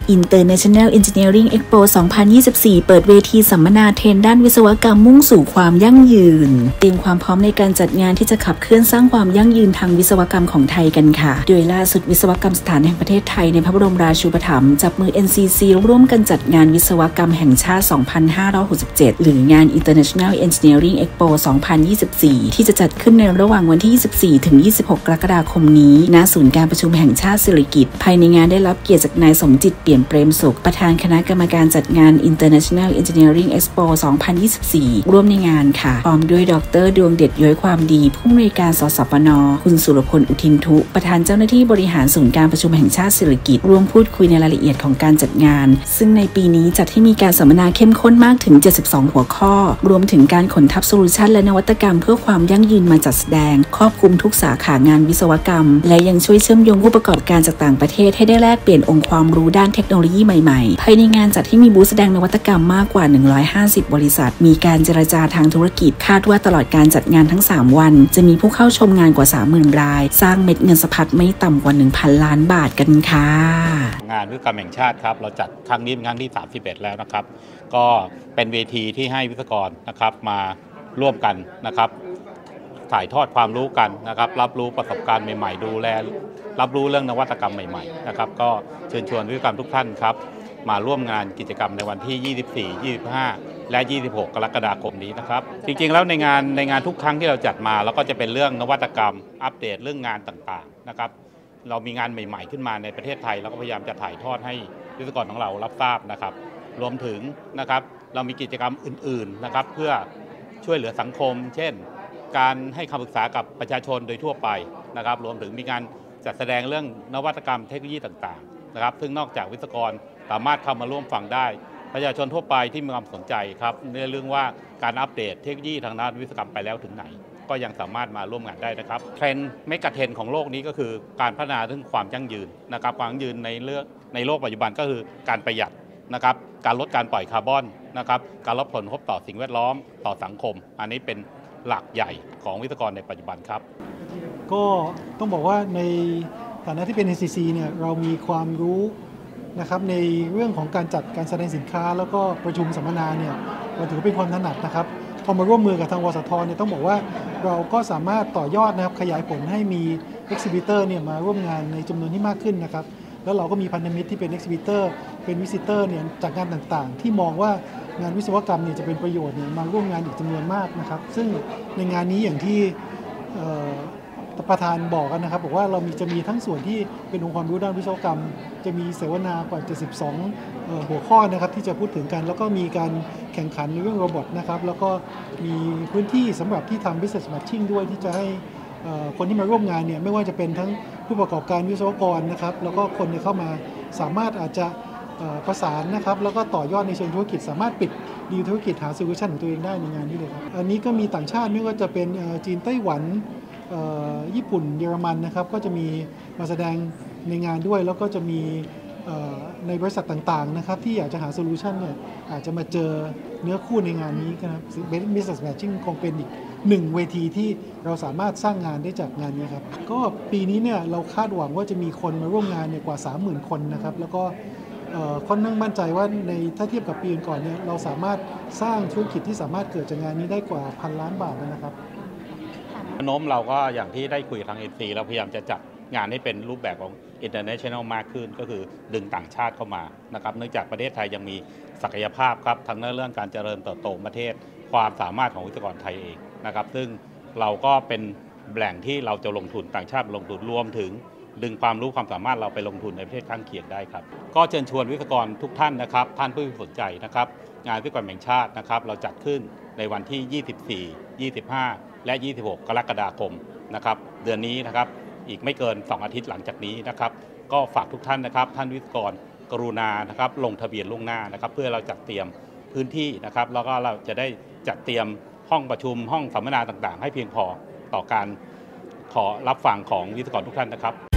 International Engineering Expo 2024 เปิดเวทีสัมมนาเทรนด์ด้านวิศวกรรมมุ่งสู่ความยั่งยืนเตรียมความพร้อมในการจัดงานที่จะขับเคลื่อนสร้างความยั่งยืนทางวิศวกรรมของไทยกันค่ะโดยล่าสุดวิศวกรรมสถานแห่งประเทศไทยในพระบรมราชูปถัมภ์จับมือ NCC ร่วมกันจัดงานวิศวกรรมแห่งชาติ 2567 หรืองาน International Engineering Expo 2024 ที่จะจัดขึ้นในระหว่างวันที่ 24 ถึง 26 กรกฎาคมนี้ณศูนย์การประชุมแห่งชาติสิริกิติ์ภายในงานได้รับเกียรติจากนายสมจิตเปี่ยมเปรมสุขประธานคณะกรรมการจัดงาน International Engineering Expo 2024 ร่วมในงานค่ะพร้อมด้วยดร.ดวงเด็ดย้อยความดีผู้อำนวยการสสปน.คุณสุรพลอุทินทุประธานเจ้าหน้าที่บริหารศูนย์การประชุมแห่งชาติสิริกิติ์ร่วมพูดคุยในรายละเอียดของการจัดงานซึ่งในปีนี้จัดให้มีการสัมมนาเข้มข้นมากถึง 72 หัวข้อรวมถึงการขนทัพโซลูชันและนวัตกรรมเพื่อความยั่งยืนมาจัดแสดงครอบคลุมทุกสาขางานวิศวกรรมและยังช่วยเชื่อมโยงผู้ประกอบการจากต่างประเทศให้ได้แลกเปลี่ยนองค์ความรู้ด้านเทคโนโลยีใหม่ๆภายในงานจัดให้มีบูธแสดงนวัตกรรมมากกว่า 150 บริษัทมีการเจรจาทางธุรกิจคาดว่าตลอดการจัดงานทั้ง 3 วันจะมีผู้เข้าชมงานกว่า 30,000 รายสร้างเม็ดเงินสะพัดไม่ต่ำกว่า 1,000 ล้านบาทกันค่ะงานวิศวกรรมแห่งชาติครับเราจัดครั้งนี้เป็นครั้งที่ 31 แล้วนะครับก็เป็นเวทีที่ให้วิศวกรนะครับมาร่วมกันนะครับถ่ายทอดความรู้กันนะครับรับรู้ประสบการณ์ใหม่ๆดูแลรับรู้เรื่องนวัตกรรมใหม่ๆนะครับก็เชิญชวนวิศวกรรมทุกท่านครับมาร่วมงานกิจกรรมในวันที่ 24 25 และ 26 กรกฎาคมนี้นะครับจริงๆแล้วในงานทุกครั้งที่เราจัดมาเราก็จะเป็นเรื่องนวัตกรรมอัปเดตเรื่องงานต่างๆนะครับเรามีงานใหม่ๆขึ้นมาในประเทศไทยเราก็พยายามจะถ่ายทอดให้วิศวกรของเรารับทราบนะครับรวมถึงนะครับเรามีกิจกรรมอื่นๆนะครับเพื่อช่วยเหลือสังคมเช่นการให้คำปรึกษากับประชาชนโดยทั่วไปนะครับรวมถึงมีการจัดแสดงเรื่องนวัตกรรมเทคโนโลยีต่างๆนะครับซึ่งนอกจากวิศวกรสามารถเข้ามาร่วมฟังได้ประชาชนทั่วไปที่มีความสนใจครับในเรื่องว่าการอัปเดตเทคโนโลยีทางด้านวิศวกรรมไปแล้วถึงไหนก็ยังสามารถมาร่วมงานได้นะครับเทรนด์เมกะเทรนด์ของโลกนี้ก็คือการพัฒนาเรื่องความยั่งยืนนะครับความยั่งยืนในโลกปัจจุบันก็คือการประหยัดนะครับการลดการปล่อยคาร์บอนนะครับการลดผลกระทบต่อสิ่งแวดล้อมต่อสังคมอันนี้เป็นหลักใหญ่ของวิศวกรในปัจจุบันครับก็ต้องบอกว่าในฐานะที่เป็น NCC เนี่ยเรามีความรู้นะครับในเรื่องของการจัดการแสดงสินค้าแล้วก็ประชุมสัมมนาเนี่ยเราถือเป็นความถนัดนะครับพอมาร่วมมือกับทางวสทเนี่ยต้องบอกว่าเราก็สามารถต่อยอดนะครับขยายผลให้มี Exhibitor เนี่ยมาร่วมงานในจำนวนที่มากขึ้นนะครับแล้วเราก็มีพันธมิตรที่เป็น Exhibitor เป็น Visitor เนี่ยจากงานต่างๆที่มองว่างานวิศวกรรมเนี่ยจะเป็นประโยชน์เนี่ยมาร่วมงานอีกจำนวนมากนะครับซึ่งในงานนี้อย่างที่ประธานบอกกันนะครับบอกว่าเราจะมีทั้งส่วนที่เป็นองค์ความรู้ด้านวิศวกรรมจะมีเสวนากว่า72หัวข้อนะครับที่จะพูดถึงกันแล้วก็มีการแข่งขันในเรื่องโรบอทนะครับแล้วก็มีพื้นที่สำหรับที่ทำ business matching ด้วยที่จะให้คนที่มาร่วมงานเนี่ยไม่ว่าจะเป็นทั้งผู้ประกอบการวิศวกรนะครับแล้วก็คนที่เข้ามาสามารถอาจจะประสานนะครับแล้วก็ต่อยอดในเชิงธุรกิจสามารถปิดดีลธุรกิจหาโซลูชันของตัวเองได้ในงานนี้เลยครับอันนี้ก็มีต่างชาติไม่ว่าจะเป็นจีนไต้หวันญี่ปุ่นเยอรมันนะครับก็จะมีมาแสดงในงานด้วยแล้วก็จะมีในบริษัทต่างๆนะครับที่อยากจะหาโซลูชันเนี่ยอาจจะมาเจอเนื้อคู่ในงานนี้นะครับ Business Matching คงเป็นอีกหนึ่งเวทีที่เราสามารถสร้างงานได้จากงานนี้ครับก็ปีนี้เนี่ยเราคาดหวังว่าจะมีคนมาร่วมงานเนี่ยกว่า 30,000 คนนะครับแล้วก็ค่อนข้างมั่นใจว่าในถ้าเทียบกับปีก่อนเนี่ยเราสามารถสร้างธุรกิจที่สามารถเกิดจากงานนี้ได้กว่า1,000 ล้านบาทนะครับโน้มเราก็อย่างที่ได้คุยทาง NCC เราพยายามจะจัดงานให้เป็นรูปแบบของ international มากขึ้นก็คือดึงต่างชาติเข้ามานะครับเนื่องจากประเทศไทยยังมีศักยภาพครับทั้งในเรื่องการเจริญเติบโตประเทศความสามารถของวิศวกรไทยเองนะครับซึ่งเราก็เป็นแหล่งที่เราจะลงทุนต่างชาติลงทุนรวมถึงดึงความรู้ความสามารถเราไปลงทุนในประเทศข้างเคียงได้ครับก็เชิญชวนวิศวกรทุกท่านนะครับท่านผู้สนใจนะครับงานวิศวกรรมแห่งชาตินะครับเราจัดขึ้นในวันที่ 24 25 และ 26 กรกฎาคมนะครับเดือนนี้นะครับอีกไม่เกิน2 อาทิตย์หลังจากนี้นะครับก็ฝากทุกท่านนะครับท่านวิศวกรกรุณานะครับลงทะเบียนล่วงหน้านะครับเพื่อเราจัดเตรียมพื้นที่นะครับแล้วก็เราจะได้จัดเตรียมห้องประชุมห้องสัมมนาต่างๆให้เพียงพอต่อการขอรับฟังของวิศวกรทุกท่านนะครับ